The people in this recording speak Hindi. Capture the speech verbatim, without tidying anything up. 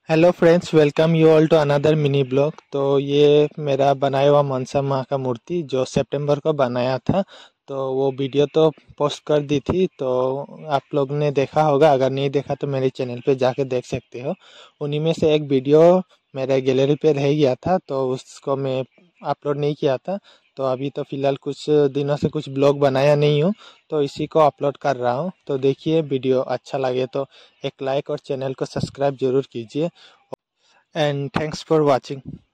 Hello friends, welcome you all to another mini blog. तो ये मेरा बनाया हुआ मनसा माँ का मूर्ति जो सितंबर को बनाया था, तो वो वीडियो तो पोस्ट कर दी थी। तो आप लोग ने देखा होगा, अगर नहीं देखा तो मेरे चैनल पे जाके देख सकते हो। उन्हीं में से एक वीडियो मेरे गैलरी पे रह गया था, तो उसको मैं अपलोड नहीं किया था। तो अभी तो फ़िलहाल कुछ दिनों से कुछ ब्लॉग बनाया नहीं हूँ, तो इसी को अपलोड कर रहा हूँ। तो देखिए, वीडियो अच्छा लगे तो एक लाइक और चैनल को सब्सक्राइब जरूर कीजिए। And thanks for watching.